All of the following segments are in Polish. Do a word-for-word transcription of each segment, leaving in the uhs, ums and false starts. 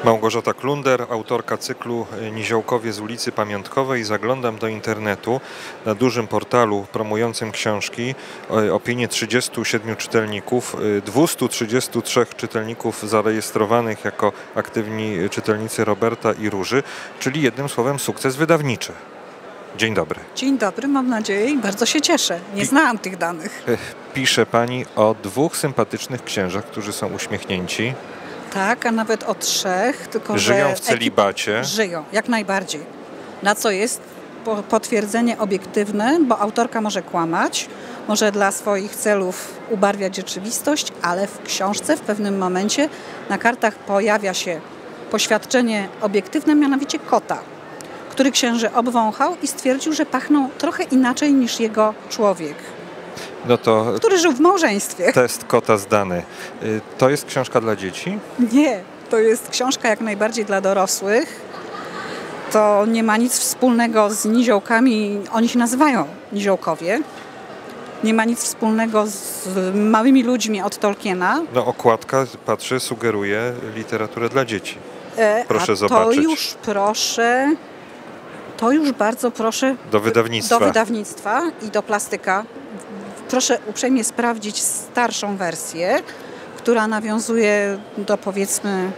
Małgorzata Klunder, autorka cyklu Niziołkowie z ulicy Pamiątkowej. Zaglądam do internetu na dużym portalu promującym książki. Opinie trzydziestu siedmiu czytelników, dwustu trzydziestu trzech czytelników zarejestrowanych jako aktywni czytelnicy Roberta i Róży, czyli jednym słowem sukces wydawniczy. Dzień dobry. Dzień dobry, mam nadzieję i bardzo się cieszę. Nie znałam tych danych. Pisze Pani o dwóch sympatycznych księżach, którzy są uśmiechnięci. Tak, a nawet o trzech. Tylko żyją że w celibacie. Żyją, jak najbardziej. Na co jest potwierdzenie obiektywne, bo autorka może kłamać, może dla swoich celów ubarwiać rzeczywistość, ale w książce w pewnym momencie na kartach pojawia się poświadczenie obiektywne, mianowicie kota, który księży obwąchał i stwierdził, że pachną trochę inaczej niż jego człowiek, no to który żył w małżeństwie. Test kota zdany. To jest książka dla dzieci? Nie, to jest książka jak najbardziej dla dorosłych. To nie ma nic wspólnego z niziołkami, oni się nazywają niziołkowie. Nie ma nic wspólnego z małymi ludźmi od Tolkiena. No okładka, patrzę, sugeruje literaturę dla dzieci. Proszę A zobaczyć. To już proszę, to już bardzo proszę do wydawnictwa. do wydawnictwa i do plastyka. Proszę uprzejmie sprawdzić starszą wersję, która nawiązuje do, powiedzmy,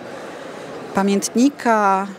pamiętnika,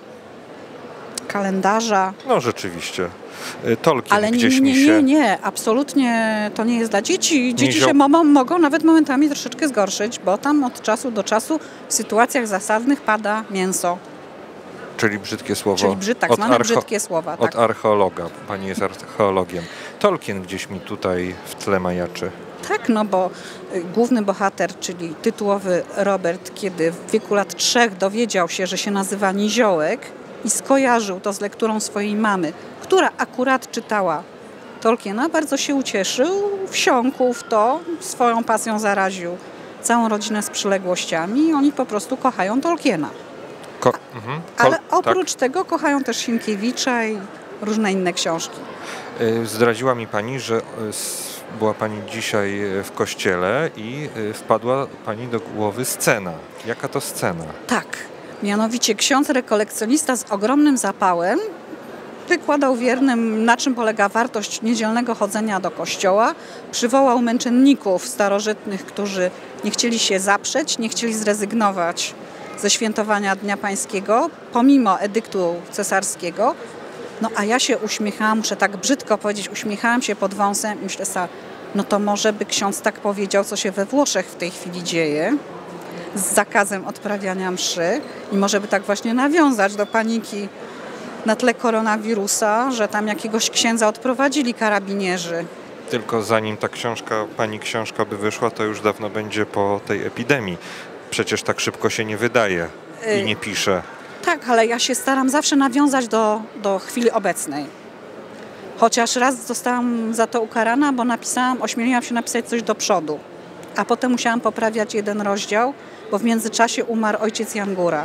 kalendarza. No rzeczywiście. Tolkien Ale gdzieś nie, nie, mi się... nie, nie, absolutnie to nie jest dla dzieci. Dzieci Nizioł... się mogą, mogą nawet momentami troszeczkę zgorszyć, bo tam od czasu do czasu w sytuacjach zasadnych pada mięso. Czyli brzydkie słowo. Czyli brzyd, tak zwane archo... brzydkie słowa. Od tak. archeologa. Pani jest archeologiem. Tolkien gdzieś mi tutaj w tle majaczy. Tak, no bo główny bohater, czyli tytułowy Robert, kiedy w wieku lat trzech dowiedział się, że się nazywa Niziołek i skojarzył to z lekturą swojej mamy, która akurat czytała Tolkiena, bardzo się ucieszył, wsiąkł w to, swoją pasją zaraził całą rodzinę z przyległościami i oni po prostu kochają Tolkiena. Ko mhm. Tol Ale oprócz tak. tego kochają też Sienkiewicza i różne inne książki. Zdradziła mi Pani, że była Pani dzisiaj w kościele i wpadła Pani do głowy scena. Jaka to scena? Tak, mianowicie ksiądz rekolekcjonista z ogromnym zapałem wykładał wiernym, na czym polega wartość niedzielnego chodzenia do kościoła. Przywołał męczenników starożytnych, którzy nie chcieli się zaprzeć, nie chcieli zrezygnować ze świętowania Dnia Pańskiego, pomimo edyktu cesarskiego. No a ja się uśmiechałam, muszę tak brzydko powiedzieć, uśmiechałam się pod wąsem i myślę sobie, no to może by ksiądz tak powiedział, co się we Włoszech w tej chwili dzieje, z zakazem odprawiania mszy i może by tak właśnie nawiązać do paniki na tle koronawirusa, że tam jakiegoś księdza odprowadzili karabinierzy. Tylko zanim ta książka, Pani książka by wyszła, to już dawno będzie po tej epidemii. Przecież tak szybko się nie wydaje i nie pisze. Tak, ale ja się staram zawsze nawiązać do, do chwili obecnej. Chociaż raz zostałam za to ukarana, bo napisałam, ośmieliłam się napisać coś do przodu. A potem musiałam poprawiać jeden rozdział, bo w międzyczasie umarł ojciec Jan Góra.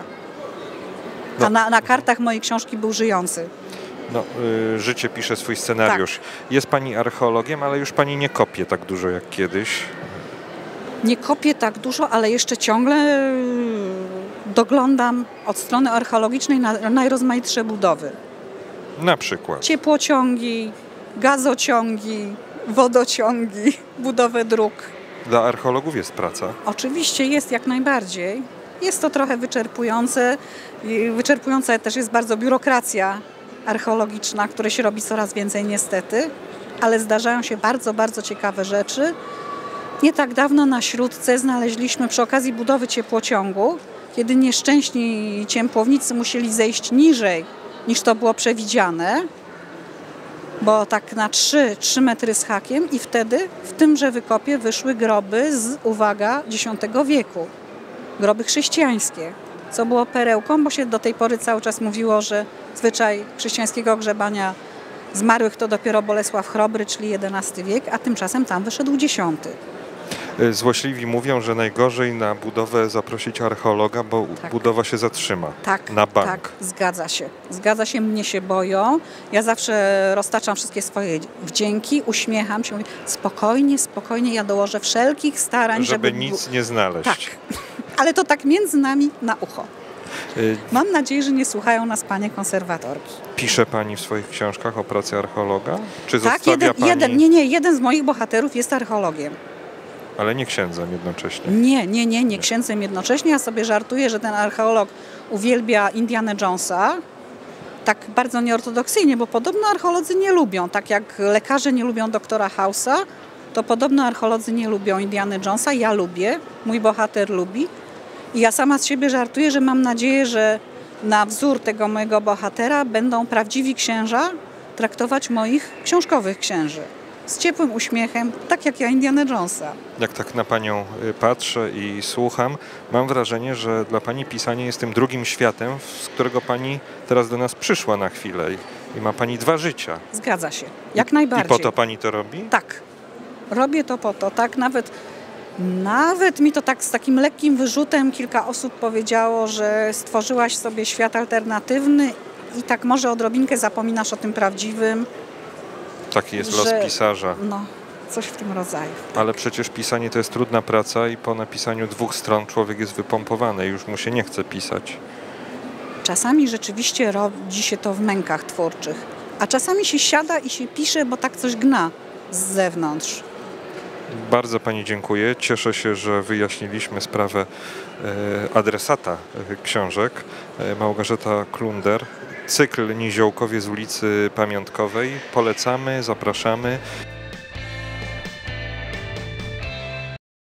No. A na, na kartach mojej książki był żyjący. No, y, życie pisze swój scenariusz. Tak. Jest Pani archeologiem, ale już Pani nie kopie tak dużo jak kiedyś. Nie kopię tak dużo, ale jeszcze ciągle doglądam od strony archeologicznej na najrozmaitsze budowy. Na przykład? Ciepłociągi, gazociągi, wodociągi, budowę dróg. Dla archeologów jest praca? Oczywiście jest, jak najbardziej. Jest to trochę wyczerpujące. Wyczerpująca też jest bardzo biurokracja archeologiczna, której się robi coraz więcej niestety, ale zdarzają się bardzo, bardzo ciekawe rzeczy. Nie tak dawno na Śródce znaleźliśmy przy okazji budowy ciepłociągu, kiedy nieszczęśni ciepłownicy musieli zejść niżej niż to było przewidziane, bo tak na trzy metry z hakiem i wtedy w tymże wykopie wyszły groby z, uwaga, dziesiątego wieku. Groby chrześcijańskie, co było perełką, bo się do tej pory cały czas mówiło, że zwyczaj chrześcijańskiego grzebania zmarłych to dopiero Bolesław Chrobry, czyli jedenasty wiek, a tymczasem tam wyszedł dziesiąty. Złośliwi mówią, że najgorzej na budowę zaprosić archeologa, bo tak. budowa się zatrzyma. Tak, na bank. Tak, zgadza się. Zgadza się, mnie się boją. Ja zawsze roztaczam wszystkie swoje wdzięki, uśmiecham się, mówię, spokojnie, spokojnie, ja dołożę wszelkich starań, żeby... żeby nic nie znaleźć. Tak, ale to tak między nami na ucho. Y, Mam nadzieję, że nie słuchają nas panie konserwatorki. Pisze Pani w swoich książkach o pracy archeologa? Czy Tak, zostawia jeden, Pani... jeden, nie, nie, jeden z moich bohaterów jest archeologiem. Ale nie księdzem jednocześnie. Nie, nie, nie, nie księdzem jednocześnie. Ja sobie żartuję, że ten archeolog uwielbia Indiana Jonesa. Tak bardzo nieortodoksyjnie, bo podobno archeolodzy nie lubią. Tak jak lekarze nie lubią doktora House'a, to podobno archeolodzy nie lubią Indiana Jonesa. Ja lubię, mój bohater lubi. I ja sama z siebie żartuję, że mam nadzieję, że na wzór tego mojego bohatera będą prawdziwi księża traktować moich książkowych księży. Z ciepłym uśmiechem, tak jak ja Indiana Jonesa. Jak tak na Panią y, patrzę i słucham, mam wrażenie, że dla Pani pisanie jest tym drugim światem, z którego Pani teraz do nas przyszła na chwilę i, i ma Pani dwa życia. Zgadza się, jak najbardziej. I po to Pani to robi? Tak, robię to po to, tak, nawet, nawet mi to tak z takim lekkim wyrzutem kilka osób powiedziało, że stworzyłaś sobie świat alternatywny i tak może odrobinkę zapominasz o tym prawdziwym. Taki jest że, los pisarza. No, coś w tym rodzaju. Ale przecież pisanie to jest trudna praca i po napisaniu dwóch stron człowiek jest wypompowany i już mu się nie chce pisać. Czasami rzeczywiście rodzi się to w mękach twórczych, a czasami się siada i się pisze, bo tak coś gna z zewnątrz. Bardzo Pani dziękuję. Cieszę się, że wyjaśniliśmy sprawę e, adresata e, książek. E, Małgorzata Klunder. Cykl Niziołkowie z ulicy Pamiątkowej. Polecamy, zapraszamy.